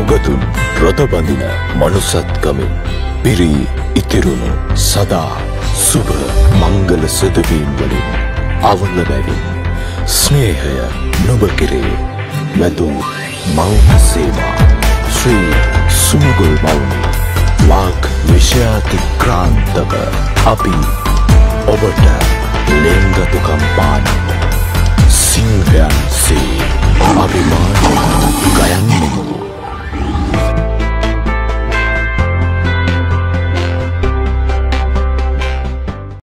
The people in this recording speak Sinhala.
උගතුන් රොත බඳින මනුසත්කමින් පිරී ඉතිරුණු සදා සුබ මංගල සිදුවීම් වලින් අවල බැවින් ස්නේහය නුඹ කෙරේ වැදූ මෞන සේවා ශ්‍රී සුමගුල් මෞනි වාග් විෂයාතික්‍රාන්තව අපි ඔබට ලෙන්ගතුකම් පාන සිංහයන් සේ